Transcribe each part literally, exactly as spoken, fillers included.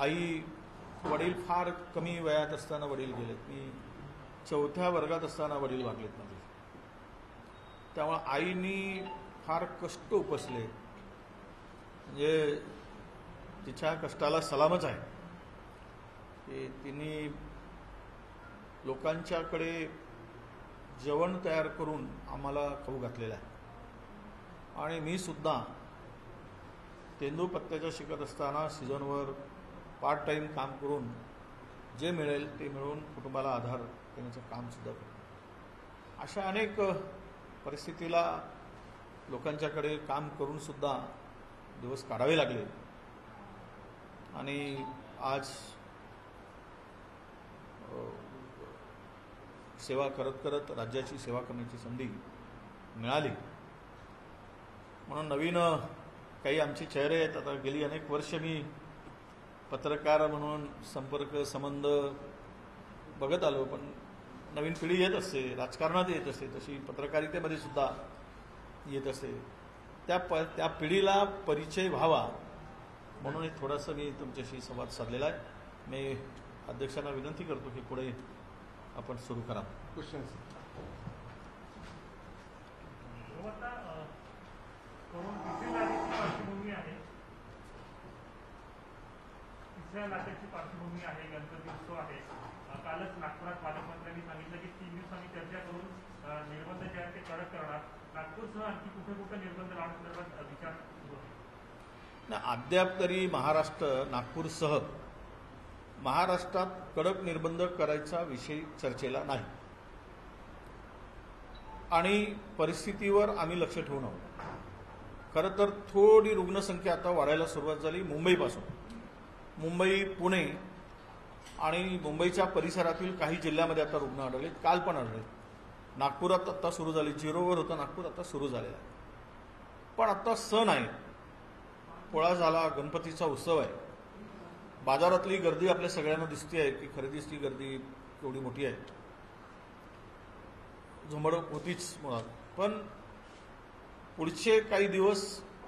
आई वडील फार कमी वयात असताना वडील गेलेत. मी चौथ्या वर्गात असताना वडील वारलेत माझे. त्यामुळे आईनी फार कष्ट उपसले. म्हणजे तिच्या कष्टाला सलामच आहे की तिने लोकांच्याकडे जेवण तयार करून आम्हाला खाऊ घातलेलं आहे. आणि मी सुद्धा तेंदूपत्त्याच्या शिकत असताना सीझनवर पार्ट टाईम काम करून जे मिळेल ते मिळून कुटुंबाला आधार देण्याचं कामसुद्धा करतो. अशा अनेक परिस्थितीला लोकांच्याकडे काम करूनसुद्धा दिवस काढावे लागले. आणि आज सेवा करत करत राज्याची सेवा करण्याची संधी मिळाली. म्हणून नवीन काही आमचे चेहरे आहेत. आता गेली अनेक वर्ष मी पत्रकार म्हणून संपर्क संबंध बघत आलो, पण नवीन पिढी येत असते, राजकारणात येत असते, तशी पत्रकारितेमध्ये सुद्धा येत असते. त्या प त्या पिढीला परिचय व्हावा म्हणून एक थोडासा मी तुमच्याशी संवाद साधलेला आहे. मी अध्यक्षांना विनंती करतो की पुढे आपण सुरू करा. क्वेश्चन पार्श्वभूमी आहे, तिसऱ्या लाटेची पार्श्वभूमी आहे, गणपती उत्सव आहे. कालच नागपुरात पालकमंत्र्यांनी सांगितलं की तीन दिवसांनी चर्चा करून निर्बंध जे आहेत ते कडक करणार. नागपूरसह आणखी कुठे कुठे निर्बंध लावण्यासंदर्भात विचार सुरू आहे? अद्याप तरी महाराष्ट्र, नागपूरसह महाराष्ट्रात कडक निर्बंध करायचा विषय चर्चेला नाही. आणि परिस्थितीवर आम्ही लक्ष ठेवून आहोत. खरं तर थोडी रुग्णसंख्या आता वाढायला सुरुवात झाली मुंबईपासून. मुंबई, पुणे आणि मुंबईच्या परिसरातील काही जिल्ह्यामध्ये आता रुग्ण आढळले. काल पण आढळले. नागपुरात आता सुरू झाली. झिरोवर होतं नागपूर, आता सुरू झालेला आहे. पण आता सण आहे, पोळा झाला, गणपतीचा उत्सव आहे. बाजारातली गर्दी आपल्या सगळ्यांना दिसते आहे की खरेदीची गर्दी एवढी मोठी आहे. झुंबड होतीच मुळात. पण पुढचे काही दिवस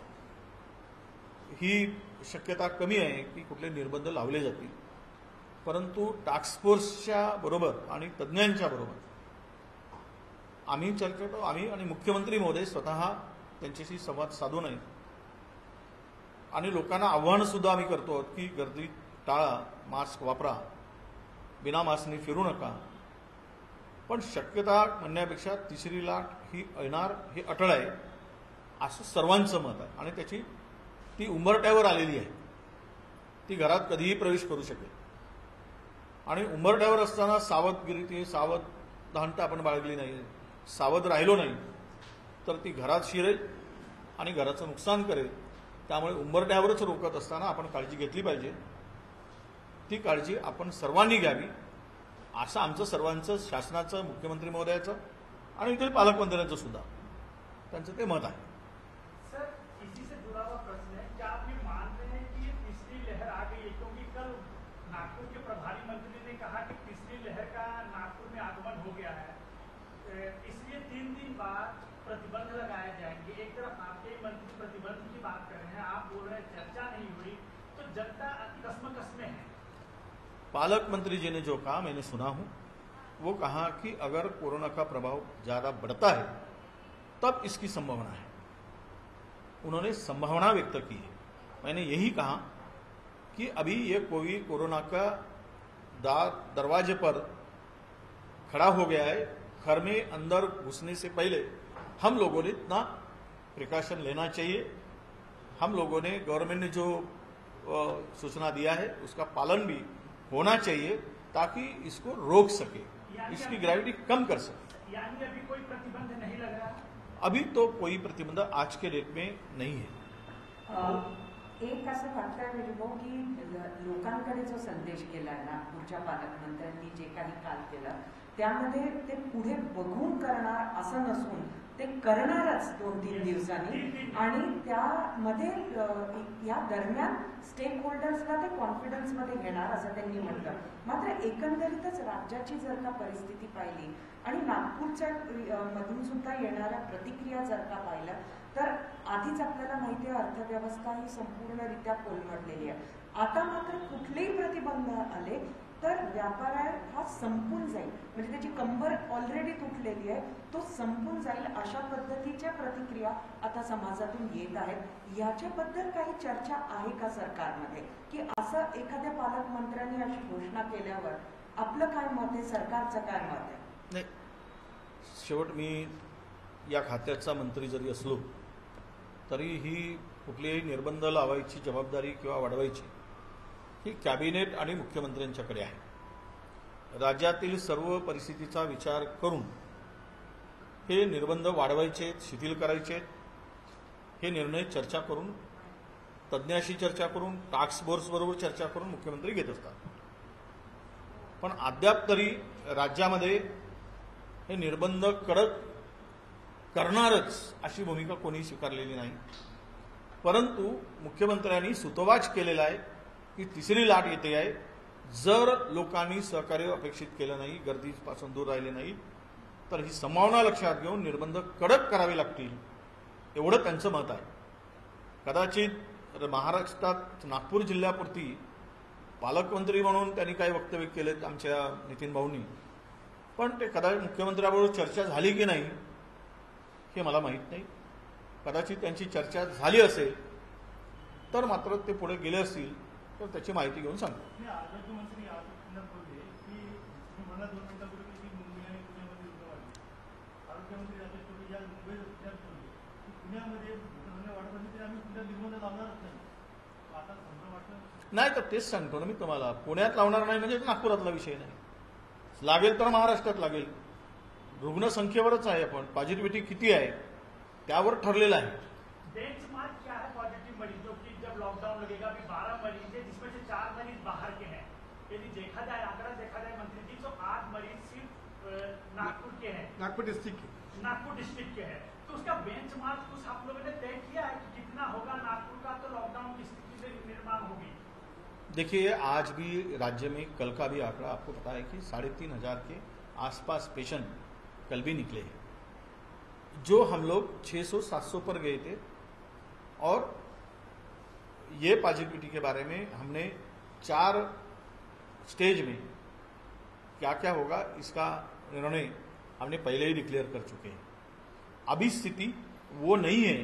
ही शक्यता कमी आहे की कुठले निर्बंध लावले जातील. परंतु टास्क फोर्सच्या बरोबर आणि तज्ज्ञांच्या बरोबर आम्ही चर्चा करतो. आम्ही आणि मुख्यमंत्री महोदय स्वतः त्यांच्याशी संवाद साधून आहे. आणि लोकांना आव्हान सुद्धा आम्ही करतो की गर्दी टाळा, मास्क वापरा, बिना मास्कने फिरू नका. पण शक्यता म्हणण्यापेक्षा तिसरी लाट ही येणार हे अटळ आहे असं सर्वांचं मत आहे. आणि त्याची ती उंबरठ्यावर आलेली आहे. ती घरात कधीही प्रवेश करू शकेल. आणि उंबरठ्यावर असताना सावधगिरी, ती सावधानता आपण बाळगली नाही, सावध राहिलो नाही तर ती घरात शिरेल आणि घराचं नुकसान करेल. त्यामुळे उंबरठ्यावरच रोखत असताना आपण काळजी घेतली पाहिजे. ती काळजी आपण सर्वांनी घ्यावी असं आमचं सर्वांचं, शासनाचं, मुख्यमंत्री महोदयाचं आणि इतर पालकमंत्र्यांचं सुद्धा त्यांचं ते मत आहे. सर, इसी से जुड़ा हुआ प्रश्न है, क्या आप ये मानते हैं कि ये तीसरी लहर आ गई है? क्योंकि कल नागपुर के प्रभारी मंत्री ने कहा कि तीसरी लहर का नागपुर में आगमन हो गया है, इसलिए तीन दिन बाद प्रतिबंध लगाए जाएंगे. एक तरफ आपके मंत्री प्रतिबंध की बात कर रहे हैं, आप बोल रहे हैं चर्चा नहीं हुई, तो जनता कसमकस में है. पालक मंत्री जी ने जो कहा मैंने सुना हूं, वो कहा कि अगर कोरोना का प्रभाव ज्यादा बढ़ता है तब इसकी संभावना है. उन्होंने संभावना व्यक्त की है. मैंने यही कहा कि अभी ये कोई कोरोना का दरवाजे पर खड़ा हो गया है. घर में अंदर घुसने से पहले हम लोगों ने इतना प्रिकॉशन लेना चाहिए. हम लोगों ने, गवर्नमेंट ने जो सूचना दिया है उसका पालन भी होना चाहिए ताकि इसको रोक सके, इसकी ग्रेविटी कम कर सके. यानी अभी कोई प्रतिबंध नहीं लग रहा? अभी तो कोई प्रतिबंध आज के डेट में नहीं है. एक असं वाटतं विरिबो की लोकांकडे जो संदेश केला नागपूरच्या पालकमंत्र्यांनी जे काही काल केलं त्यामध्ये ते पुढे बघून करणार असं नसून ते करणारच दोन तीन दिवसांनी. आणि त्यामध्ये या दरम्यान स्टेक होल्डर्सला ते कॉन्फिडन्समध्ये घेणार असं त्यांनी म्हटलं. मात्र एकंदरीतच राज्याची जर का परिस्थिती पाहिली आणि नागपूरच्या मधून सुद्धा येणाऱ्या प्रतिक्रिया जर का पाहिलं तर आधीच आपल्याला माहिती आहे अर्थव्यवस्था ही संपूर्णरित्या कोलमडलेली आहे. आता मात्र कुठलेही प्रतिबंध आले तर व्यापार हा संपून जाईल, म्हणजे त्याची कंबर ऑलरेडी तुटलेली आहे, तो संपून जाईल अशा पद्धतीच्या प्रतिक्रिया आता समाजातून येत आहेत. याच्याबद्दल काही चर्चा आहे का सरकारमध्ये, की असं एखाद्या पालकमंत्र्यांनी अशी घोषणा केल्यावर आपलं काय मत आहे, सरकारचं काय मत आहे? नाही, शेवट मी या खात्याचा मंत्री जरी असलो तरी ही कुठलेही निर्बंध लावायची जबाबदारी किंवा वाढवायची ही कॅबिनेट आणि मुख्यमंत्र्यांच्याकडे आहे. राज्यातील सर्व परिस्थितीचा विचार करून हे निर्बंध वाढवायचे, शिथिल करायचे, हे निर्णय चर्चा करून, तज्ज्ञाशी चर्चा करून, टास्क फोर्सबरोबर चर्चा करून मुख्यमंत्री घेत असतात. पण अद्याप तरी राज्यामध्ये हे निर्बंध कडक करणारच अशी भूमिका कोणी स्वीकारलेली नाही. परंतु मुख्यमंत्र्यांनी सुतोवाच केलेला आहे की तिसरी लाट येते आहे, जर लोकांनी सहकार्य अपेक्षित केलं नाही, गर्दीपासून दूर राहिले नाही, तर ही संभावना लक्षात घेऊन निर्बंध कडक करावे लागतील, एवढं त्यांचं मत आहे. कदाचित महाराष्ट्रात नागपूर जिल्ह्यापुरती पालकमंत्री म्हणून त्यांनी काही वक्तव्य केलेत आमच्या नितीन भाऊंनी, पण ते कदाचित मुख्यमंत्र्याबरोबर चर्चा झाली की नाही हे मला माहीत नाही. कदाचित त्यांची चर्चा झाली असेल तर मात्र ते पुढे गेले असतील तर त्याची माहिती घेऊन सांगतो. आरोग्यमंत्री आज पुन्हा बोलले की मी मला दोन मिनिटापूर्वी की मुंबई आणि पुण्यामध्ये रुग्ण वाढले. आरोग्यमंत्री राजेश टोपे या मुंबई विचार बोलले की पुण्यामध्ये रुग्ण वाढत असेल तरी आम्ही पुण्यात निर्बंध लावणारच नाही. आता समजा वाटतं नाही, तर तेच सांगतो ना मी तुम्हाला, पुण्यात लावणार नाही म्हणजे नागपुरातला विषय नाही. लागेल तर महाराष्ट्रात लागेल. रुग्णसंख्येवरच आहे, आपण पॉझिटिव्हिटी किती आहे त्यावर ठरलेलं आहे. बेंचमार्क क्या है पॉजिटिव मरीजों की जब लॉकडाउन लगेगा? अभी बारह मरीज है जिसमें से चार मरीज बाहर के हैं. यदि देखा जाए, आंकड़ा देखा जाए मंत्री जी, तो आठ मरीज सिर्फ नागपुर के हैं, नागपुर डिस्ट्रिक्ट के नागपुर डिस्ट्रिक्ट के हैं. तो उसका बेंचमार्क कुछ आप लोगों ने तय किया है कि कितना होगा नागपुर का, तो लॉकडाउन की स्थिति से निर्माण होगी? देखिए, आज भी राज्य में कल का भी आंकड़ा आपको पता है कि साढ़े तीन हजार के आसपास पेशेंट कल भी निकले हैं. जो हम लोग छह सौ सात सौ पर गए थे, और ये पॉजिटिविटी के बारे में हमने चार स्टेज में क्या क्या होगा इसका निर्णय हमने पहले ही डिक्लेयर कर चुके हैं. अभी स्थिति वो नहीं है.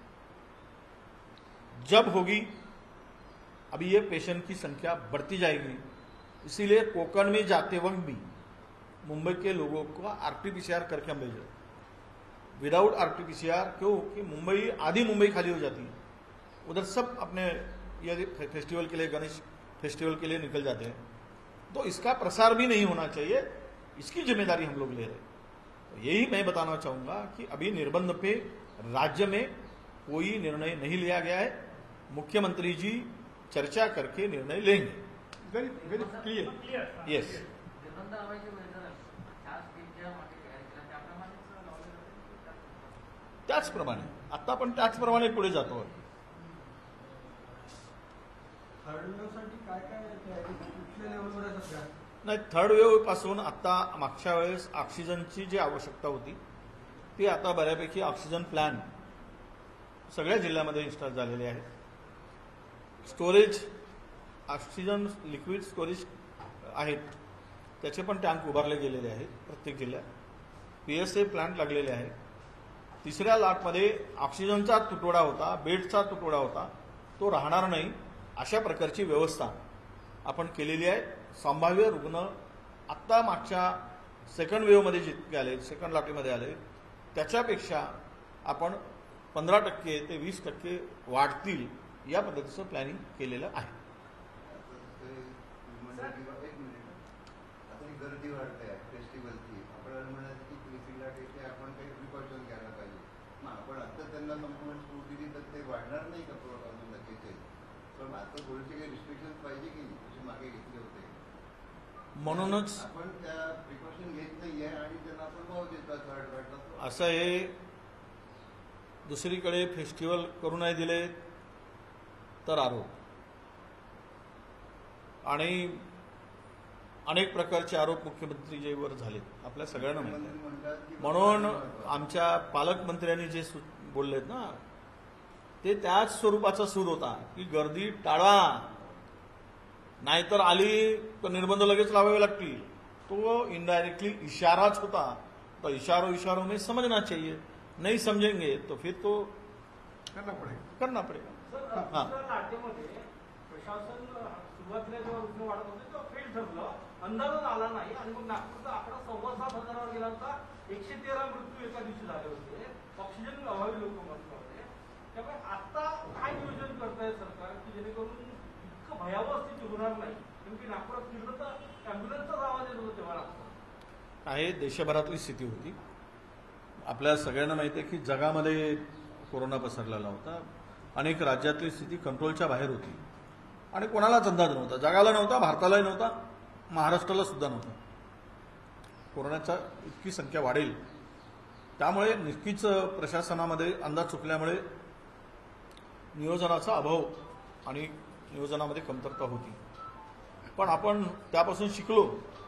जब होगी, अभी ये पेशेंट की संख्या बढ़ती जाएगी. इसीलिए कोकण में जाते वक्त भी मुंबई के लोगों को आरटीपीसीआर करके हम भेज रहे हैं. विदाउट आरटीपीसीआर, क्यों कि मुंबई, आधी मुंबई खाली हो जाती है. उधर सब अपने ये फेस्टिवल के लिए, गणेश फेस्टिवल के लिए निकल जाते हैं. तो इसका प्रसार भी नहीं होना चाहिए, इसकी जिम्मेदारी हम लोग ले रहे हैं. तो यही मैं बताना चाहूंगा कि अभी निर्बंध पे राज्य में कोई निर्णय नहीं लिया गया है. मुख्यमंत्री जी चर्चा करके निर्णय लेंगे. Very very clear. Clear. Yes, त्याचप्रमाणे आता आपण त्याचप्रमाणे पुढे जातो. थर्ड वेव्हसाठी काय काय कुठल्या लेवलवर आहे सध्या? नाही, थर्ड वेव्ह पासून आता मागच्या वेळेस ऑक्सिजनची जी आवश्यकता होती ती आता बऱ्यापैकी ऑक्सिजन प्लॅन सगळ्या जिल्ह्यामध्ये इन्स्टॉल झालेले आहेत. स्टोरेज, ऑक्सिजन लिक्विड स्टोरेज आहेत, त्याचे पण टँक उभारले गेलेले आहेत प्रत्येक जिल्ह्यात. पीएसए प्लांट लागलेले आहेत. तिसऱ्या लाटमध्ये ऑक्सिजनचा तुटवडा होता, बेडचा तुटवडा होता, तो राहणार नाही अशा प्रकारची व्यवस्था आपण केलेली आहे. संभाव्य रुग्ण आत्ता मागच्या सेकंड वेव्हमध्ये जितके आले, सेकंड लाटेमध्ये आले, त्याच्यापेक्षा आपण पंधरा टक्के ते वीस टक्के वाढतील या पद्धतीचं प्लॅनिंग केलेलं आहे. गर्दी वाढते फेस्टिवलची, आपल्याला म्हणायचं की तिसरी लाट येते, आपण काही प्रिकॉशन घ्यायला पाहिजे. मग आपण आता त्यांना संपूर्ण सूट दिली तर ते वाढणार नाही का अजून लगेच? पण आता थोडेसे काही रिस्ट्रिक्शन पाहिजे की नाही, तसे मागे घेतले होते. म्हणूनच आपण त्या प्रिकॉशन घेत नाहीये आणि त्यांना आपण भाव देतात थर्ड वाटला. असं हे दुसरीकडे फेस्टिवल करू नाही दिले तर आरोप, आणि अनेक प्रकारचे आरोप मुख्यमंत्रीजीवर झाले, आपल्या सगळ्यांना माहिती आहे. म्हणून आमच्या पालकमंत्र्यांनी जे बोललेत ना, ते त्याच स्वरूपाचा सूर होता की गर्दी टाळा, नाहीतर आली तर निर्बंध लगेच लावावे लागतील, तो इनडायरेक्टली इशाराच होता. तो इशारों इशारों में समझना चाहिए, नहीं समझेंगे तो फिर तो करना पडेल. करना पडेगा. सर हा. दुसऱ्या लाटेमध्ये प्रशासन सुरुवातीला जेव्हा रुग्ण वाढत होते तेव्हा फेल ठरलं, अंदाजच आला नाही आणि मग नागपूरचा आकडा सव्वा सात हजारावर गेला होता. एकशे तेरा मृत्यू एका दिवशी झाले होते, ऑक्सिजन अभावी लोक मरत होते. त्यामुळे आता काय नियोजन करताय सरकार की जेणेकरून इतकं भयावह स्थिती होणार नाही? नेमकी नागपुरात फिरलं तर अँब्युलन्सचाच आवाज येत होता तेव्हा नागपूर आहे देशभरातली स्थिती होती. आपल्या सगळ्यांना माहिती आहे की जगामध्ये कोरोना पसरलेला होता. अनेक राज्यातली स्थिती कंट्रोलच्या बाहेर होती आणि कोणालाच अंदाज नव्हता, जगाला नव्हता, भारतालाही नव्हता, महाराष्ट्राला सुद्धा नव्हता. कोरोनाचा इतकी संख्या वाढेल त्यामुळे नक्कीच प्रशासनामध्ये अंदाज चुकल्यामुळे नियोजनाचा अभाव आणि नियोजनामध्ये कमतरता होती. पण आपण त्यापासून शिकलो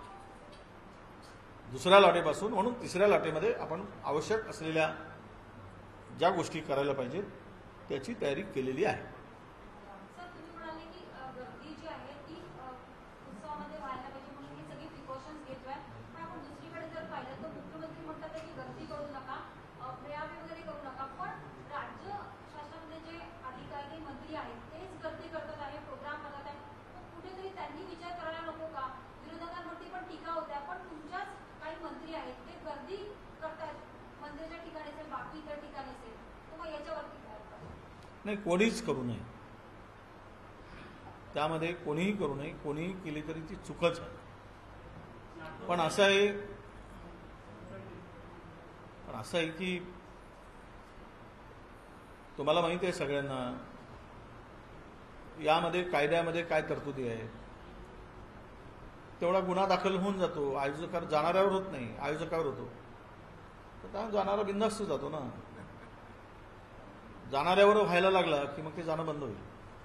दुसऱ्या लाटेपासून, म्हणून तिसऱ्या लाटेमध्ये आपण आवश्यक असलेल्या ज्या गोष्टी करायला पाहिजेत त्याची तयारी केलेली आहे. सर तुम्ही म्हणाले की अ, गर्दी जी आहे ती अ, उत्सवामध्ये व्हायला पाहिजे म्हणून ही सगळी प्रिकॉशन्स घेतोय. पण आपण दुसरीकडे जर पाहिलं तर मुख्यमंत्री म्हणतात आहे की गर्दी करू नका, अ, मेळावे वगैरे करू नका. पण राज्य शासनामध्ये जे अधिकारी मंत्री आहेत तेच गर्दी करतात आहे, प्रोग्राम करतात आहे. मग कुठेतरी त्यांनी विचार करायला नको का? विरोधकांवरती पण टीका होत्या, पण तुमच्याच काही मंत्री आहेत ते गर्दी करतात मंदिराच्या ठिकाणी असेल, बाकी इतर ठिकाणी असेल, तर मग याच्यावरती काय? नाही, कोणीच करू नये, त्यामध्ये कोणीही करू नये. कोणीही केली तरी ती चुकच आहे. पण असं आहे पण असं आहे की तुम्हाला माहिती आहे सगळ्यांना यामध्ये कायद्यामध्ये काय तरतुदी आहे. तेवढा गुन्हा दाखल होऊन जातो, आयोजकावर जाणाऱ्यावर होत नाही, आयोजकावर होतो. तर त्या जाणारा बिनधास्त जातो ना. जाणाऱ्यावर व्हायला लागला की मग ते जाणं बंद होईल.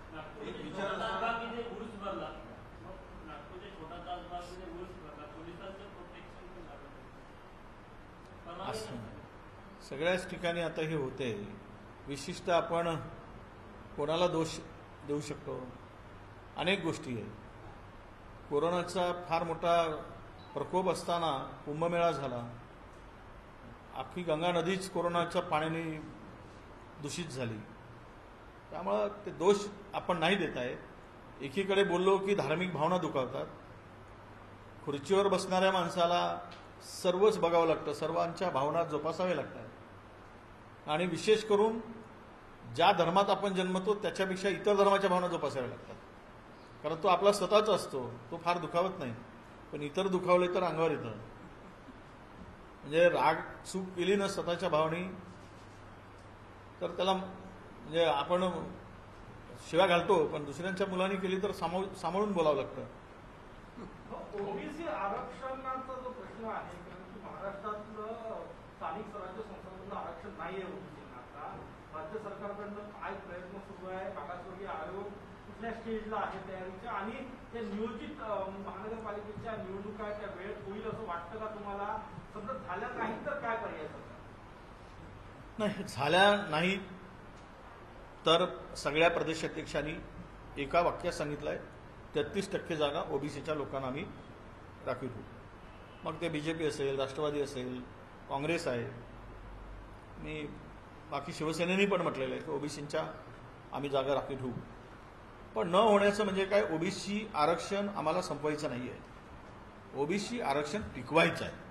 असं सगळ्याच ठिकाणी आता हे होते. विशिष्ट आपण कोणाला दोष देऊ शकतो, अनेक गोष्टी आहेत. कोरोनाचा फार मोठा प्रकोप असताना कुंभमेळा झाला, अख्खी गंगा नदीच कोरोनाच्या पाण्याने दूषित झाली. त्यामुळं ते दोष आपण नाही देत आहे. एकीकडे बोललो की धार्मिक भावना दुखावतात. खुर्चीवर बसणाऱ्या माणसाला सर्वच बघावं लागतं, सर्वांच्या भावना जोपासाव्या लागतात. आणि विशेष करून ज्या धर्मात आपण जन्मतो त्याच्यापेक्षा इतर धर्माच्या भावना जोपासाव्या लागतात. कारण तो आपला स्वतःचा असतो, तो फार दुखावत नाही. पण इतर दुखावले तर अंगावर येतं. म्हणजे राग चूक केली ना स्वतःच्या भावनी तर त्याला म्हणजे आपण शिव्या घालतो, पण दुसऱ्यांच्या मुलांनी केली तर सामावून सांभाळून बोलावं लागतं. ओबीसी आरक्षणाचा जो प्रश्न आहे, कारण की महाराष्ट्रातलं स्थानिक स्वराज्य संस्थांमधलं आरक्षण नाही आहे ओबीसींना. आता राज्य सरकारकडनं काय प्रयत्न सुरू आहे? मागासवर्गीय आयोग कुठल्या स्टेजला आहे तयारीच्या? आणि त्या नियोजित महानगरपालिकेच्या निवडणुका त्या वेळेत होईल असं वाटतं का तुम्हाला? समजा झाल्या नाही तर काय पर्याय सरकार? नाही, झाल्या नाही तर सगळ्या प्रदेशाध्यक्षांनी एका वाक्यात सांगितलं आहे तेहतीस टक्के जागा ओबीसीच्या लोकांना आम्ही राखीव ठेवू. मग ते बीजेपी असेल, राष्ट्रवादी असेल, काँग्रेस आहे, मी बाकी शिवसेनेनी पण म्हटलेलं आहे की ओबीसींच्या आम्ही जागा राखीव ठेवू. पण न होण्याचं म्हणजे काय, ओबीसी आरक्षण आम्हाला संपवायचं नाही आहे, ओबीसी आरक्षण टिकवायचं आहे.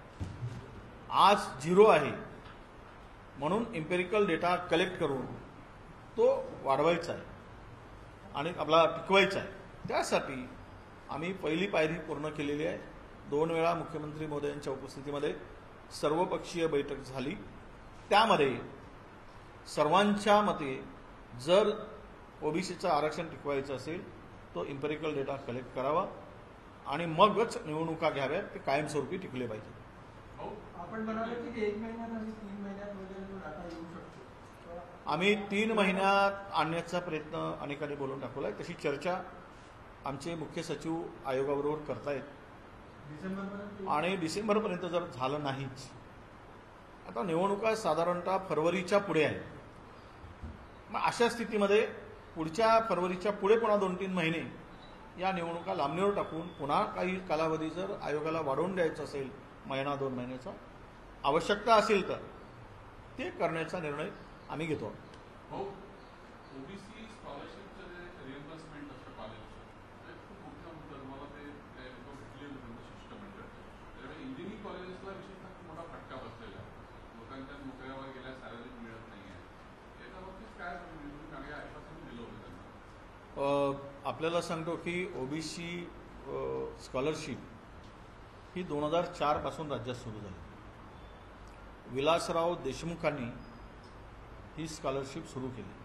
आज झिरो आहे म्हणून इम्पेरिकल डेटा कलेक्ट करून तो वाढवायचा आहे आणि आपला टिकवायचा आहे. त्यासाठी आम्ही पहिली पायरी पूर्ण केलेली आहे. दोन वेळा मुख्यमंत्री महोदयांच्या उपस्थितीमध्ये सर्वपक्षीय बैठक झाली. त्यामध्ये सर्वांच्या मते जर ओबीसीचं आरक्षण टिकवायचं असेल तो इम्पेरिकल डेटा कलेक्ट करावा आणि मगच निवडणुका घ्याव्यात, ते कायमस्वरूपी टिकले पाहिजे. आपण म्हणाले की एक महिन्यात आणि तीन महिन्यात वगैरे तो डाटा येऊ शकतो. आम्ही तीन महिन्यात आणण्याचा प्रयत्न अनेकांनी बोलून दाखवला आहे. तशी चर्चा आमचे मुख्य सचिव आयोगाबरोबर करतायत डिसेंबरपर्यंत आणि डिसेंबरपर्यंत जर झालं नाहीच, आता निवडणुका साधारणतः फरवरीच्या पुढे आहेत. मग अशा स्थितीमध्ये पुढच्या फरवरीच्या पुढे पुन्हा दोन तीन महिने या निवडणुका लांबणीवर टाकून पुन्हा काही कालावधी जर आयोगाला वाढवून द्यायचा असेल महिना दोन महिन्याचा आवश्यकता असेल तर ते करण्याचा निर्णय आम्ही घेतो. हो, ओबीसी स्कॉलरशिपचं जे रिएम्बर्समेंट असतं कॉलेजचं ते खूप मोठं होतं. मला ते ते लोक भेटले होते शिष्टमंडळ. त्यामुळे इंजिनिअरिंग कॉलेजेसला विशेषतः खूप मोठा फटका बसलेला आहे. लोकांच्या नोकऱ्यावर गेल्या सॅलरी मिळत नाही आहे. याच्याबाबतीत काय मागे आश्वासन दिलं होतं त्यांना? आपल्याला सांगतो की ओबीसी स्कॉलरशिप ही दोन हजार चार पासून राज्यात सुरू झाली. विलासराव देशमुखांनी ही स्कॉलरशिप सुरू केली.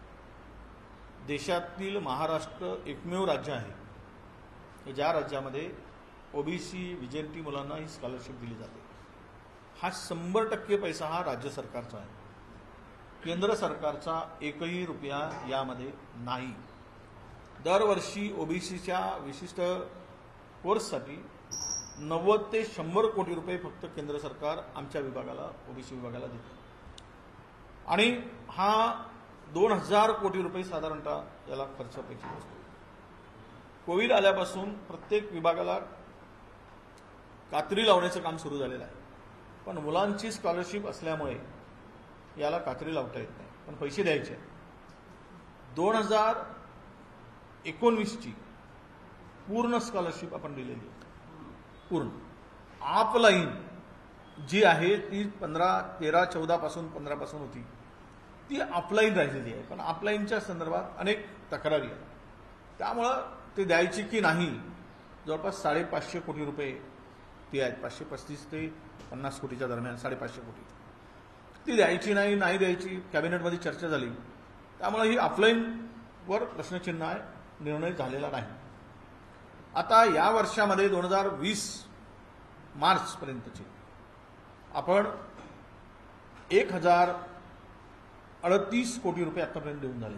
देशातील महाराष्ट्र एकमेव राज्य आहे की ज्या राज्यामध्ये ओबीसी विजेंटी मुलांना ही स्कॉलरशिप दिली जाते. हा शंभर टक्के पैसा हा राज्य सरकारचा आहे. केंद्र सरकारचा एकही रुपया यामध्ये नाही. दरवर्षी ओबीसीच्या विशिष्ट कोर्ससाठी नव्वद ते शंभर कोटी रुपये फक्त केंद्र सरकार आमच्या विभागाला ओबीसी विभागाला देते. आणि हा दोन हजार कोटी रुपये साधारणतः याला खर्च अपेक्षित असतो. कोविड आल्यापासून प्रत्येक विभागाला कात्री लावण्याचं काम सुरू झालेलं आहे. पण मुलांची स्कॉलरशिप असल्यामुळे याला कात्री लावता येत नाही, पण पैसे द्यायचे. दोन हजार एकोणवीसची पूर्ण स्कॉलरशिप आपण दिलेली आहे. पूर्ण ऑफलाईन जी आहे ती पंधरा तेरा चौदा पासून पंधरा पासून होती ती ऑफलाईन राहिलेली आहे. पण ऑफलाईनच्या संदर्भात अनेक तक्रारी आहेत. त्यामुळं ते द्यायची की नाही जवळपास साडेपाचशे कोटी रुपये ती आहेत. पाचशे पस्तीस ते पन्नास कोटीच्या दरम्यान साडेपाचशे कोटी ती द्यायची नाही नाही द्यायची कॅबिनेटमध्ये चर्चा झाली. त्यामुळे ही ऑफलाईनवर प्रश्नचिन्ह आहे. निर्णय झालेला नाही. आता या वर्षामध्ये दोन हजार वीस मार्च पर्यंतची आपण एक हजार अडतीस कोटी रुपये आतापर्यंत देऊन झाले.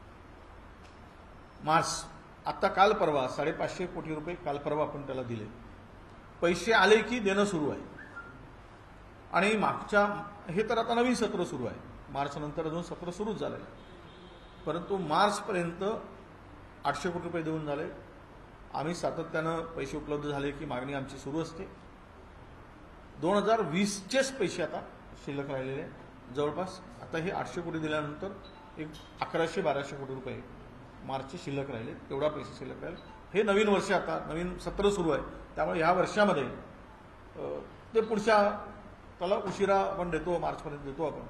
मार्च आता काल परवा साडेपाचशे कोटी रुपये काल परवा आपण त्याला दिले. पैसे आले की देणं सुरू आहे. आणि मागच्या हे तर आता नवीन सत्र सुरू आहे. मार्च नंतर अजून सत्र सुरूच झालेलं आहे. परंतु मार्च पर्यंत आठशे कोटी रुपये देऊन झाले. आम्ही सातत्यानं पैसे उपलब्ध झाले की मागणी आमची सुरू असते. दोन हजार वीसचेच पैसे आता शिल्लक राहिलेले जवळपास आता हे आठशे कोटी दिल्यानंतर एक अकराशे बाराशे कोटी रुपये मार्चचे शिल्लक राहिले. तेवढा पैसे शिल्लक राहिले. हे नवीन वर्ष आता नवीन सत्र सुरू आहे. त्यामुळे ह्या वर्षामध्ये ते पुढच्या त्याला उशिरा आपण देतो मार्चपर्यंत देतो आपण.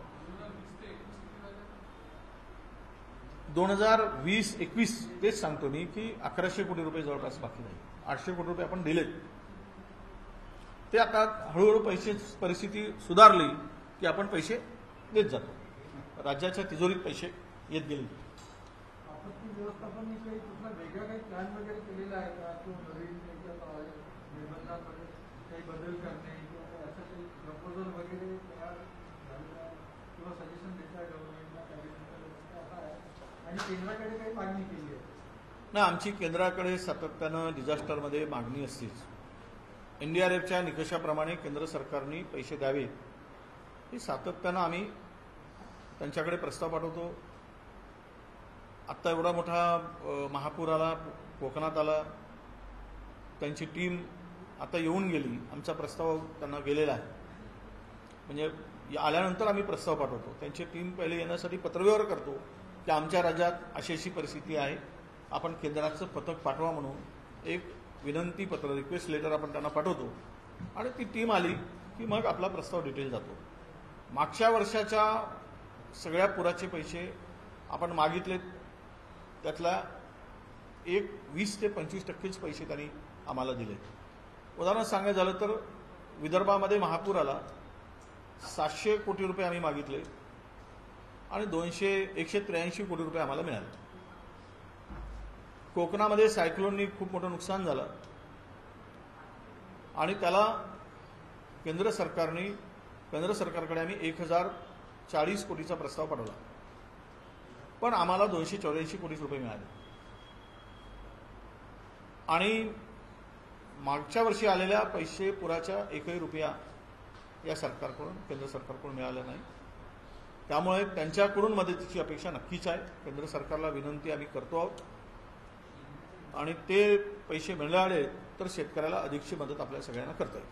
दोन हजार वीस एकवीस तेच सांगतो मी की अकराशे कोटी रुपये जवळपास बाकी नाही. आठशे कोटी रुपये आपण दिलेत. ते आता हळूहळू पैसे परिस्थिती सुधारली की आपण पैसे देत जातो. राज्याच्या तिजोरीत पैसे येत गेले. आपत्ती व्यवस्थापन काही कुठला वेगळा काही प्लॅन वगैरे केलेला आहे का? तो नवीन निर्बंधांमध्ये काही बदल करणे किंवा असं काही प्रपोजल वगैरे तयार झालेला आहे किंवा सजेशन देत आहे गव्हर्नमेंटला कॅबिनेटला आहे आणि केंद्राकडे काही मागणी केली आहे? ना आमची केंद्राकडे सातत्यानं डिझास्टरमध्ये मागणी असतेच. एनडीआरएफच्या निकषाप्रमाणे केंद्र सरकारने पैसे द्यावे हे सातत्यानं आम्ही त्यांच्याकडे प्रस्ताव पाठवतो. आत्ता एवढा मोठा महापूर आला, कोकणात आला, त्यांची टीम आता येऊन गेली. आमचा प्रस्ताव त्यांना गेलेला आहे. म्हणजे आल्यानंतर आम्ही प्रस्ताव पाठवतो. त्यांची टीम पहिले येण्यासाठी पत्रव्यवहार करतो की आमच्या राज्यात अशी अशी परिस्थिती आहे, आपण केंद्राचं पथक पाठवा म्हणून एक विनंती पत्र रिक्वेस्ट लेटर आपण त्यांना पाठवतो. आणि ती टीम आली की मग आपला प्रस्ताव डिटेल जातो. मागच्या वर्षाच्या सगळ्या पुराचे पैसे आपण मागितले त्यातला एक वीस ते पंचवीस टक्केच पैसे त्यांनी आम्हाला दिले. उदाहरण सांगायचं झालं तर विदर्भामध्ये महापूर आला, सातशे कोटी रुपये आम्ही मागितले आणि दोनशे एकशे त्र्याऐंशी कोटी रुपये आम्हाला मिळाले. कोकणामध्ये सायक्लोननी खूप मोठं नुकसान झालं आणि त्याला केंद्र सरकारने केंद्र सरकारकडे आम्ही एक हजार चाळीस कोटीचा प्रस्ताव पाठवला, पण आम्हाला दोनशे चौऱ्याऐंशी कोटी रुपये मिळाले. आणि मागच्या वर्षी आलेल्या पैसे पुराच्या एकही रुपया या सरकारकडून केंद्र सरकारकडून मिळाला नाही. त्यामुळे त्यांच्याकडून मदतीची अपेक्षा नक्कीच आहे. केंद्र सरकारला विनंती आम्ही करतो आहोत आणि ते पैसे मिळाले तर शेतकऱ्याला अधिकची मदत आपल्या सगळ्यांना करता येईल.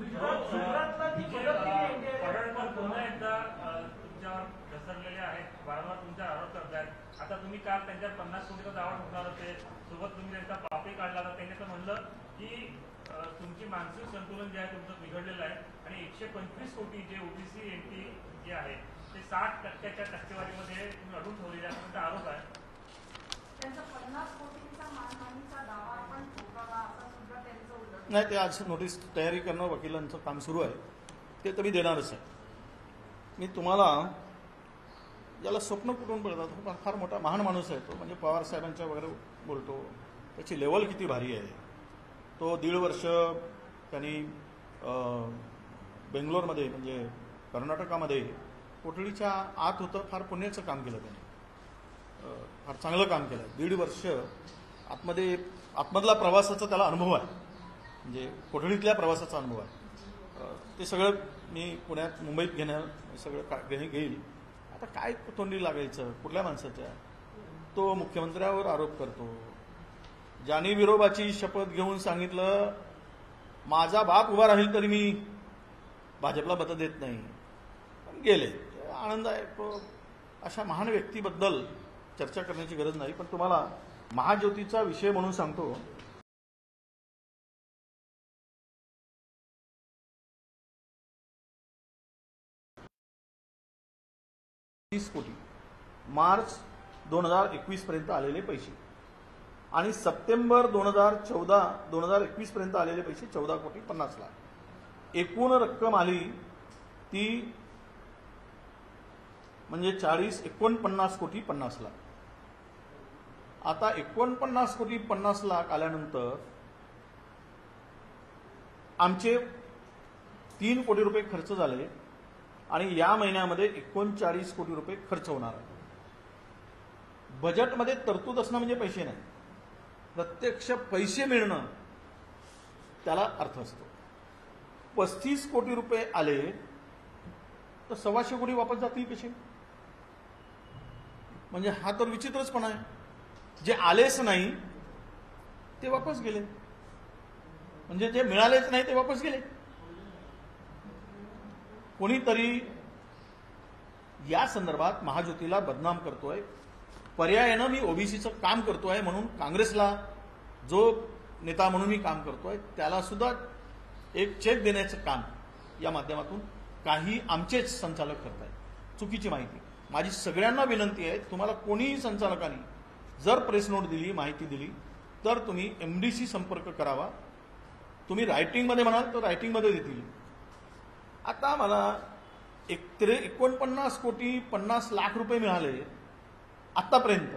पडळकर पुन्हा एकदा तुमच्यावर घसरलेले आहेत, वारंवार तुमच्यावर आरोप करतायत. आता तुम्ही काल त्यांच्या पन्नास कोटीचा दावा ठोकणार होते, सोबत तुम्ही त्यांचा पापही काढला होता. त्यांनी तर म्हणलं की तुमची मानसिक संतुलन जे आहे तुमचं बिघडलेलं आहे आणि एकशे पंचवीस कोटी जे ओबीसी एनटी जे आहे ते साठ टक्क्याच्या टक्केवारीमध्ये तुम्ही अडून ठेवलेले आहे, तुमचा आरोप आहे. त्यांचा पन्नास कोटींचा मानहानीचा दावा आपण ठोकावा असा सुद्धा त्यांचं उल्लेख. नाही, ते आज नोटीस तयारी करणं वकिलांचं काम सुरू आहे, ते तर मी देणारच आहे. मी तुम्हाला ज्याला स्वप्न कुठून पडतात, तो फार मोठा महान माणूस आहे तो, म्हणजे पवार साहेबांच्या वगैरे बोलतो, त्याची लेवल किती भारी आहे. तो दीड वर्ष त्यांनी बेंगलोरमध्ये म्हणजे कर्नाटकामध्ये कोठडीच्या आत होतं, फार पुण्याचं काम केलं त्यांनी, फार चांगलं काम केलं. दीड वर्ष आतमध्ये आतमधला प्रवासाचा त्याला अनुभव आहे, म्हणजे कोठडीतल्या प्रवासाचा अनुभव आहे. ते सगळं मी पुण्यात मुंबईत घेणं सगळं का घेईल. आता काय तोंडी लागायचं कुठल्या माणसाच्या. तो मुख्यमंत्र्यावर आरोप करतो. ज्यांनी विरोबाची शपथ घेऊन सांगितलं माझा बाप उभा राहील तरी मी भाजपला मतं देत नाही, पण गेले. आनंद आहे. तो अशा महान व्यक्तीबद्दल चर्चा करण्याची गरज नाही, पण तुम्हाला महाज्योतीचा विषय म्हणून सांगतो. तीस कोटी मार्च दोन हजार एकवीस पर्यंत आलेले पैसे आणि सप्टेंबर दोन हजार चौदा दोन हजार एकवीस पर्यंत आलेले पैसे चौदा कोटी पन्नास लाख. एकूण रक्कम आली ती म्हणजे चाळीस एकोणपन्नास कोटी पन्नास लाख. आता एकोणपन्नास कोटी पन्नास लाख आल्यानंतर आमचे तीन कोटी रुपये खर्च झाले आणि या महिन्यामध्ये एकोणचाळीस कोटी रुपये खर्च होणार आहे. बजेटमध्ये तरतूद असणं म्हणजे पैसे नाही, प्रत्यक्ष पैसे मिळणं त्याला अर्थ असतो. पस्तीस कोटी रुपये आले तर सव्वाशे कोटी वापस जातील कसे. म्हणजे हा तर विचित्रचपणा आहे. जे आलेच नाही ते वापस गेले, म्हणजे जे मिळालेच नाही ते वापस गेले. कोणीतरी या संदर्भात महाज्योतीला बदनाम करतोय. पर्यायानं मी ओबीसीचं काम करतोय म्हणून काँग्रेसला जो नेता म्हणून मी काम करतोय त्याला सुद्धा एक चेक देण्याचं काम या माध्यमातून काही आमचेच संचालक करतायत. चुकीची माहिती. माझी सगळ्यांना विनंती आहे, तुम्हाला कोणीही संचालकांनी जर प्रेस नोट दिली, माहिती दिली तर तुम्ही एमडीशी संपर्क करावा. तुम्ही रायटिंगमध्ये म्हणाल तर रायटिंगमध्ये देतील. आता मला एक एकोणपन्नास कोटी पन्नास लाख रुपये मिळाले आतापर्यंत.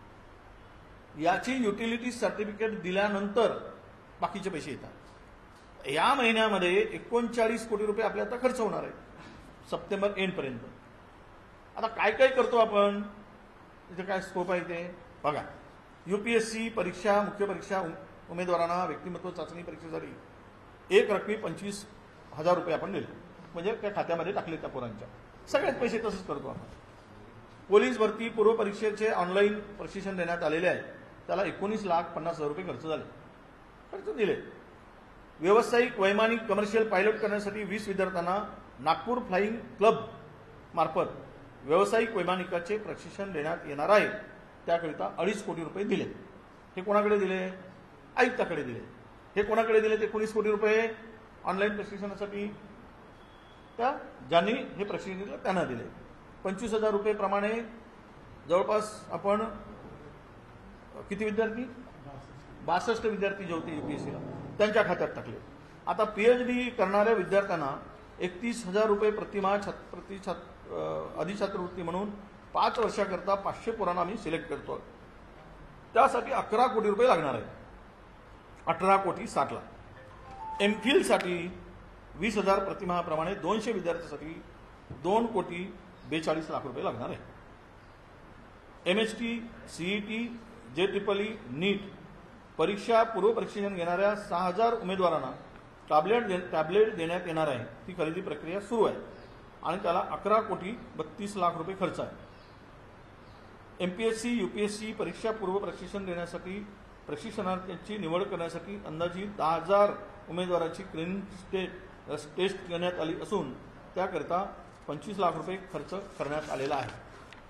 याची युटिलिटी सर्टिफिकेट दिल्यानंतर बाकीचे पैसे येतात. या महिन्यामध्ये एकोणचाळीस कोटी रुपये आपल्या आता खर्च होणार आहे सप्टेंबर एंडपर्यंत. आता काय काय करतो आपण, तिथे काय स्कोप आहे ते बघा. यूपीएससी परीक्षा, मुख्य परीक्षा उमेदवारांना व्यक्तिमत्व चाचणी परीक्षेसाठी एक रकमी पंचवीस हजार रुपये आपण दिले, म्हणजे त्या खात्यामध्ये टाकले त्या पोरांच्या. सगळ्यात पैसे तसंच करतो आपण. पोलीस भरती पूर्व परीक्षेचे ऑनलाईन प्रशिक्षण देण्यात आलेले आहे, त्याला एकोणीस लाख पन्नास हजार रुपये खर्च झाले, खर्च दिले. व्यावसायिक वैमानिक कमर्शियल पायलट करण्यासाठी वीस विद्यार्थ्यांना नागपूर फ्लाईंग क्लब मार्फत व्यावसायिक वैमानिकाचे प्रशिक्षण देण्यात येणार आहे. त्याकरिता अडीच कोटी रुपये दिले. हे कोणाकडे दिले? आयुक्ताकडे दिले. हे कोणाकडे दिले? ते एकोणीस कोटी रुपये ऑनलाईन प्रशिक्षणासाठी त्या ज्यांनी हे प्रशिक्षण दिलं त्यांना दिले. पंचवीस हजार रुपये प्रमाणे जवळपास आपण किती विद्यार्थी, बासष्ट विद्यार्थी जे होते यूपीएससीला त्यांच्या खात्यात टाकले. आता पीएचडी करणाऱ्या विद्यार्थ्यांना एकतीस हजार रुपये प्रतिमा प्रति अधिछात्रवृत्ती म्हणून पाच वर्षाकरता पाचशे पोरांना आम्ही सिलेक्ट करतो. त्यासाठी अकरा कोटी रुपये लागणार आहे. अठरा कोटी साठ लाख. एमफिलसाठी वीस हजार प्रतिमाप्रमाणे दोनशे विद्यार्थ्यांसाठी दोन कोटी बेचाळीस लाख रुपये लागणार आहे. MHT, CET, J triple E, NEET परीक्षा पूर्व प्रशिक्षण घेणाऱ्या सहा हजार उमेदवारांना टॅबलेट टॅबलेट देण्यात येणार आहे. ती खरेदी प्रक्रिया सुरू आहे आणि त्याला अकरा कोटी बत्तीस लाख रुपये खर्च आहे. एमपीएससी, यूपीएससी परीक्षा पूर्व प्रशिक्षण देण्यासाठी प्रशिक्षणार्थींची निवड करण्यासाठी अंदाजे दहा हजार उमेदवारांची क्लिनिंग टेस्ट टेस्ट घेण्यात आली असून त्याकरिता पंचवीस लाख रुपये खर्च करण्यात आलेला आहे.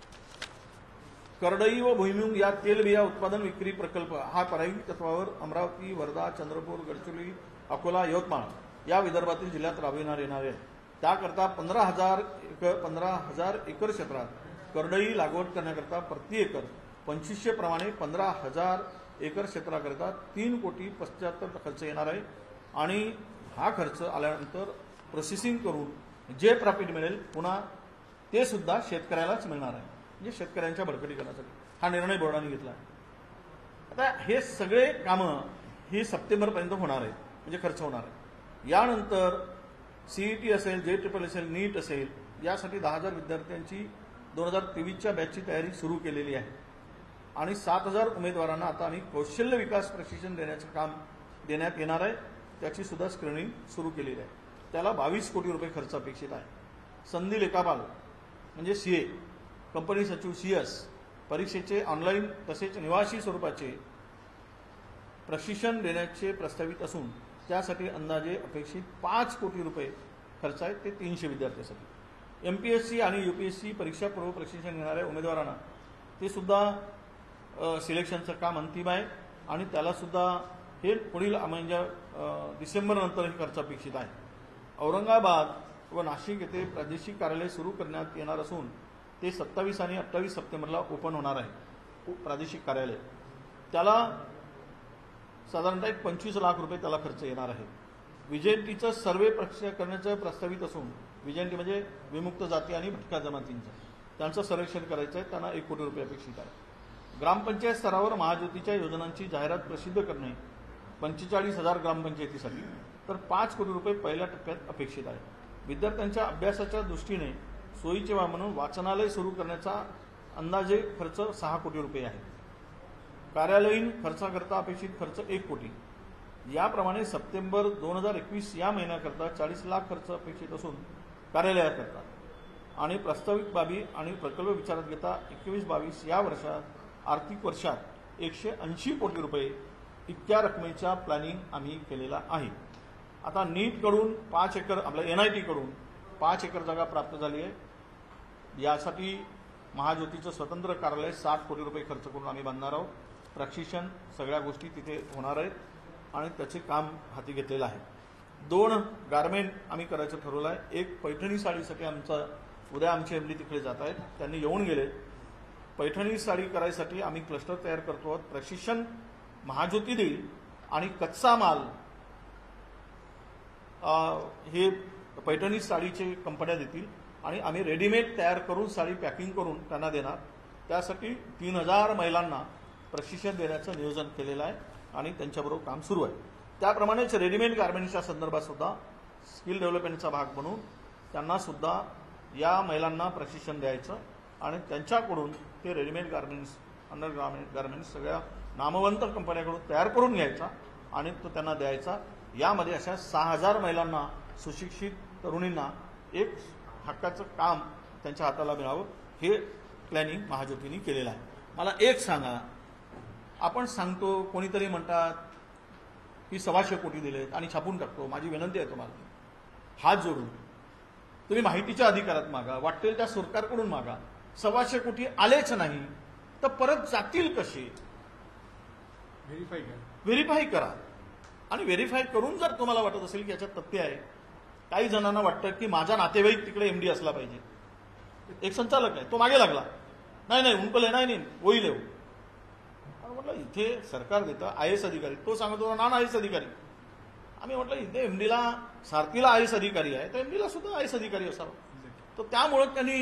करडई व भुईमुग या तेलबिया उत्पादन विक्री प्रकल्प हा प्रायोगिक तत्वावर अमरावती, वर्धा, चंद्रपूर, गडचिरोली, अकोला, यवतमाळ या विदर्भातील जिल्ह्यात राबविण्यात येणार आहे. त्याकरता पंधरा हजार एकर पंधरा हजार एकर क्षेत्रात करडई लागवड करण्याकरता प्रति एकर पंचवीसशे प्रमाणे पंधरा हजार एकर क्षेत्राकरता तीन कोटी पश्चात्तर खर्च येणार आहे. आणि हा खर्च आल्यानंतर प्रोसेसिंग करून जे प्रॉफिट मिळेल पुन्हा ते सुद्धा शेतकऱ्यालाच मिळणार आहे. म्हणजे शेतकऱ्यांच्या बळकटीकरणासाठी हा निर्णय बोर्डाने घेतला आहे. आता हे सगळे कामं ही सप्टेंबरपर्यंत होणार आहेत, म्हणजे खर्च होणार आहे. यानंतर सीईटी असेल, जे ट्रिपल असेल, नीट असेल यासाठी दहा हजार विद्यार्थ्यांची दोन हजार तेवीसच्या बॅचची तयारी सुरू केलेली आहे. आणि सात हजार उमेदवारांना आता आम्ही कौशल्य विकास प्रशिक्षण देण्याचं काम देण्यात येणार आहे. त्याची सुद्धा स्क्रीनिंग सुरू केलेली आहे. त्याला बावीस कोटी रुपये खर्च अपेक्षित आहे. संधी लेखापाल म्हणजे सीए, कंपनी सचिव सीएस परीक्षेचे ऑनलाईन तसेच निवासी स्वरूपाचे प्रशिक्षण देण्याचे प्रस्तावित असून त्यासाठी अंदाजे अपेक्षित पाच कोटी रुपये खर्च आहे, ते तीनशे विद्यार्थ्यांसाठी. एमपीएससी आणि यूपीएससी परीक्षापूर्व प्रशिक्षण घेणाऱ्या उमेदवारांना ते सुद्धा सिलेक्शनचं काम अंतिम आहे आणि त्याला सुद्धा हे पुढील म्हणजे डिसेंबर नंतर हे खर्च अपेक्षित आहे. औरंगाबाद व नाशिक येथे प्रादेशिक कार्यालय सुरू करण्यात येणार असून ते सत्तावीस आणि अठ्ठावीस सप्टेंबरला ओपन होणार आहे प्रादेशिक कार्यालय. त्याला साधारणतः एक पंचवीस लाख रुपये त्याला खर्च येणार आहे. विजेंटीचं सर्वे प्रक्रिया करण्याचं प्रस्तावित असून विजेंटी म्हणजे विमुक्त जाती आणि भटक्या जमातींचं त्यांचं सर्वेक्षण करायचं आहे. त्यांना एक कोटी रुपये अपेक्षित आहे. ग्रामपंचायत स्तरावर महाज्योतीच्या योजनांची जाहिरात प्रसिद्ध करणे पंचेचाळीस हजार ग्रामपंचायतीसाठी तर पाच कोटी रुपये पहिल्या टप्प्यात अपेक्षित आहे. विद्यार्थ्यांच्या अभ्यासाच्या दृष्टीने सोयीचे व्हावे म्हणून वाचनालय सुरू करण्याचा अंदाजे खर्च सहा कोटी रुपये आहे. कार्यालयीन खर्चाकरता अपेक्षित खर्च एक कोटी. याप्रमाणे सप्टेंबर दोन हजार एकवीस या महिन्याकरता चाळीस लाख खर्च अपेक्षित असून कार्यालयाकरता आणि प्रस्तावित बाबी आणि प्रकल्प विचारात घेता एकवीस बावीस या वर्षात आर्थिक वर्षात एकशे ऐंशी कोटी रुपये इतक्या रकमेचा प्लॅनिंग आम्ही केलेला आहे. आता नीटकडून पाच एकर आपल्या एनआयटीकडून पाच एकर जागा प्राप्त झाली आहे. यासाठी महाज्योतीचं स्वतंत्र कार्यालय साठ कोटी रुपये खर्च करून आम्ही बांधणार आहोत. प्रशिक्षण सगळ्या गोष्टी तिथे होणार आहेत आणि त्याचे काम हाती घेतलेलं आहे. दोन गारमेंट आम्ही करायचं ठरवलं आहे. एक पैठणी साडीसाठी आमचा उद्या आमचे एमडी तिकडे जात आहेत, त्यांनी येऊन गेले. पैठणी साडी करायसाठी आम्ही क्लस्टर तयार करतो आहोत. प्रशिक्षण महाज्योती देईल आणि कच्चा माल हे पैठणी साडीचे कंपन्या देतील आणि आम्ही रेडीमेड तयार करून साडी पॅकिंग करून त्यांना देणार. त्यासाठी तीन हजार महिलांना प्रशिक्षण देण्याचं नियोजन केलेलं आहे आणि त्यांच्याबरोबर काम सुरू आहे. त्याप्रमाणेच रेडीमेड गार्मेंट्सच्या संदर्भात सुद्धा स्किल डेव्हलपमेंटचा भाग म्हणून त्यांना सुद्धा या महिलांना प्रशिक्षण द्यायचं आणि त्यांच्याकडून ते readymade garments under garment garments सगळ्या नामवंत कंपन्याकडून तयार करून घ्यायचा आणि तो त्यांना द्यायचा. यामध्ये अशा सहा हजार महिलांना सुशिक्षित तरुणींना एक हक्काचं काम त्यांच्या हाताला मिळावं हे प्लॅनिंग महाज्योतीने केलेलं आहे. मला एक सांगा, आपण सांगतो कोणीतरी म्हणतात की सव्वाशे कोटी दिलेत आणि छापून टाकतो. माझी विनंती आहे तुम्हाला, हात जोडून तुम्ही माहितीच्या अधिकारात मागा, वाटेल त्या सरकारकडून मागा. सव्वाशे कोटी आलेच नाही तर परत जातील कसे व्हेरीफाय करा व्हेरीफाय करा आणि व्हेरीफाय करून जर तुम्हाला वाटत असेल की याच्यात तथ्य आहे. काही जणांना वाटतं की माझा नातेवाईक तिकडे एमडी असला पाहिजे. एक संचालक आहे, तो मागे लागला, नाही नाही उंकले नाही नाही होईल येऊ. म्हटलं इथे सरकार देतं आय एस अधिकारी, तो सांगत होता नॉन आय एस अधिकारी. आम्ही म्हटलं इथे एमडीला सारथीला आय एस अधिकारी आहे तर एमडीला सुद्धा आय एस अधिकारी असावा. तर त्यामुळं त्यांनी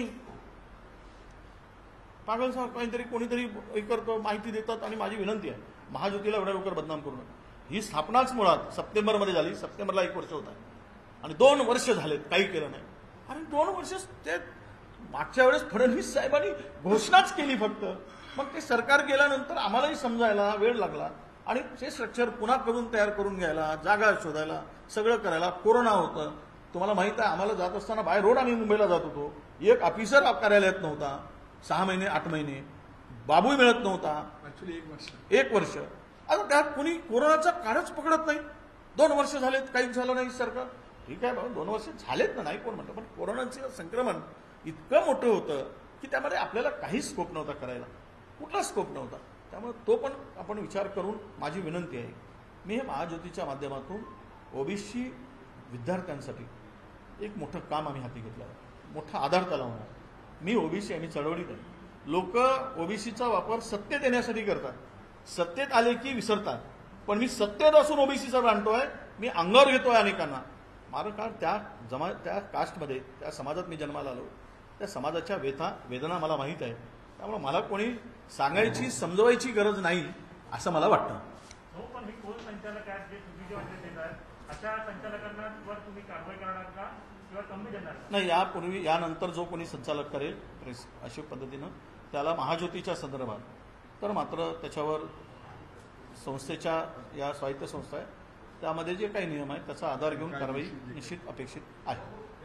पागल काहीतरी कोणीतरी हे करतो, माहिती देतात. आणि माझी विनंती आहे महाज्योतीला एवढ्या लवकर बदनाम करू नका. ही स्थापनाच मुळात सप्टेंबरमध्ये झाली. सप्टेंबरला एक वर्ष होत आहे आणि दोन वर्ष झालेत काही केलं नाही. आणि दोन वर्ष ते मागच्या वेळेस फडणवीस साहेबांनी घोषणाच केली फक्त. मग ते सरकार गेल्यानंतर आम्हालाही समजायला वेळ लागला आणि ते स्ट्रक्चर पुन्हा करून तयार करून घ्यायला, जागा शोधायला, सगळं करायला. कोरोना होतं तुम्हाला माहित आहे. आम्हाला जात असताना बाय रोड आम्ही मुंबईला जात होतो. एक ऑफिसर कार्यालयात नव्हता सहा महिने आठ महिने. बाबूही मिळत नव्हता ऍक्च्युली एक वर्ष एक वर्ष आता त्यात कोणी कोरोनाचा काळच पकडत नाही. दोन वर्ष झालेत, काहीच झालं नाही सरकार. ठीक आहे बाबा, दोन वर्ष झालेत ना, नाही कोण म्हणतं, पण कोरोनाचं संक्रमण इतकं मोठं होतं की त्यामध्ये आपल्याला काहीच स्कोप नव्हता करायला, कुठला स्कोप नव्हता. त्यामुळे तो पण आपण विचार करून माझी विनंती आहे, मी हे महाज्योतीच्या माध्यमातून ओबीसी विद्यार्थ्यांसाठी एक मोठं काम आम्ही हाती घेतलं आहे, मोठा आधार त्याला होणार. मी ओबीसी आम्ही चळवळीत आहे. लोक ओबीसीचा वापर सत्तेत येण्यासाठी करतात, सत्तेत आले की विसरतात. पण मी सत्तेत असून ओबीसीचा मांडतोय, मी अंगावर घेतोय अनेकांना. माझं कारण त्या जमा त्या कास्टमध्ये, त्या समाजात मी जन्माला आलो, त्या समाजाच्या व्यथा वेदना मला माहीत आहे. त्यामुळे मला कोणी सांगायची समजवायची गरज नाही असं मला वाटतं. हो, पण हे कोण संचालक आहेत जे चुकीचे वाटले देत आहेत, अशा संचालकांवर तुम्ही कारवाई करणार का किंवा कमी देणार? नाही, यापूर्वी यानंतर जो कोणी संचालक करेल प्रेस अशा पद्धतीनं त्याला महाज्योतीच्या संदर्भात तर मात्र त्याच्यावर संस्थेच्या या स्वायत्त संस्था आहे त्यामध्ये जे काही नियम आहेत त्याचा आधार घेऊन कारवाई निश्चित अपेक्षित आहे.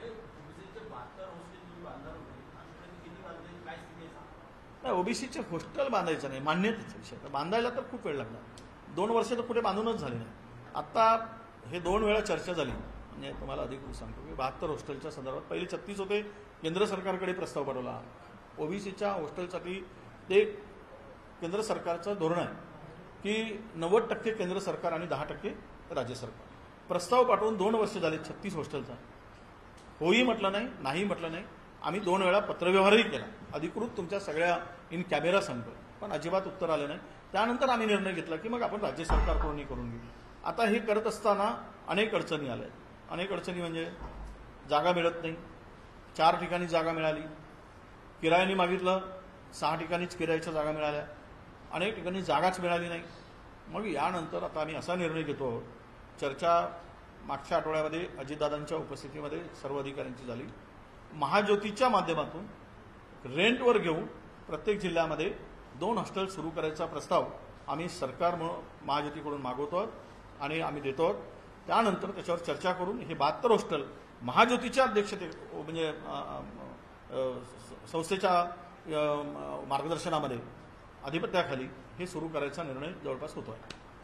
नाही, ओबीसीचे हॉस्टेल बांधायचं नाही, मान्यतेचा विषय. बांधायला तर खूप वेळ लागणार, दोन वर्ष तर कुठे बांधूनच झाले नाही. आता हे दोन वेळा चर्चा झाली, म्हणजे तुम्हाला अधिकृत सांगतो की बहात्तर हॉस्टेलच्या संदर्भात पहिले छत्तीस होते, केंद्र सरकारकडे प्रस्ताव पाठवला. ओबीसीच्या हॉस्टेलसाठी ते केंद्र सरकारचं धोरण आहे की नव्वद टक्के केंद्र सरकार आणि दहा टक्के राज्य सरकार. प्रस्ताव पाठवून दोन वर्ष झाले छत्तीस हॉस्टेलचा, होई म्हटलं नाही, नाही म्हटलं नाही. आम्ही दोन वेळा पत्रव्यवहारही केला, अधिकृत तुमच्या सगळ्या इन कॅमेरा सांगतो, पण अजिबात उत्तर आलं नाही. त्यानंतर आम्ही निर्णय घेतला की मग आपण राज्य सरकारकडून करून घेऊ. आता हे करत असताना अनेक अडचणी आल्या. अनेक अडचणी म्हणजे जागा मिळत नाही, चार ठिकाणी जागा मिळाली, किरायाने मागितलं, सहा ठिकाणीच किरायाच्या जागा मिळाल्या, अनेक ठिकाणी जागाच मिळाली नाही. मग यानंतर आता आम्ही असा निर्णय घेतो, चर्चा मागच्या आठवड्यामध्ये अजितदादांच्या उपस्थितीमध्ये सर्व अधिकाऱ्यांची झाली. महाज्योतीच्या माध्यमातून रेंटवर घेऊन प्रत्येक जिल्ह्यामध्ये दोन हॉस्टेल सुरू करायचा प्रस्ताव आम्ही सरकार महाज्योतीकडून मागवतो आणि आम्ही देतो. त्यानंतर त्याच्यावर चर्चा करून हे बहात्तर हॉस्टेल महाज्योतीच्या अध्यक्षते म्हणजे संस्थेच्या मार्गदर्शनामध्ये आधिपत्याखाली हे सुरू करायचा निर्णय जवळपास होतोय.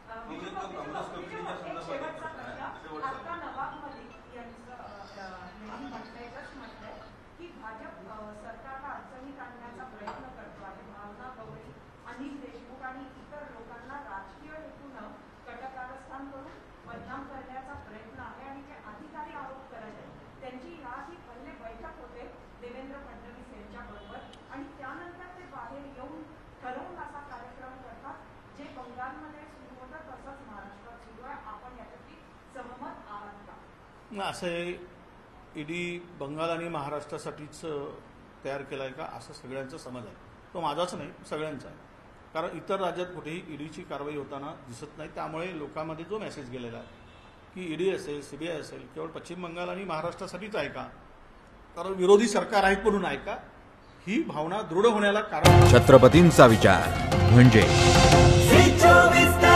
असं ईडी बंगाल आणि महाराष्ट्रासाठीच तयार केला आहे का असं सगळ्यांचा समज आहे. तो माझाच नाही, सगळ्यांचा आहे. कारण इतर राज्यात कुठेही ईडीची कारवाई होताना दिसत नाही. त्यामुळे लोकांमध्ये जो मेसेज गेलेला आहे की ईडी असेल, सीबीआय असेल, केवळ पश्चिम बंगाल आणि महाराष्ट्रासाठीच आहे का, कारण विरोधी सरकार आहे म्हणून आहे का, ही भावना दृढ होण्याला कारण. छत्रपतींचा विचार म्हणजे